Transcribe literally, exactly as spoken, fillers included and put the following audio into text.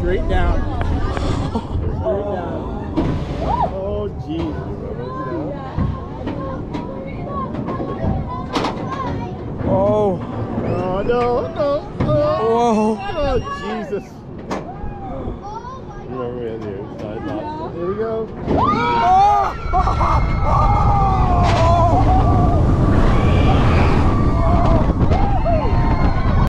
Straight down. Straight down. Oh, jeez. Oh. Oh, no, no. Oh, Whoa. oh Jesus.